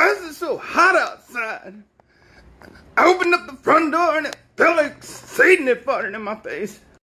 Why is it so hot outside? I opened up the front door and it felt like Satan had farted in my face.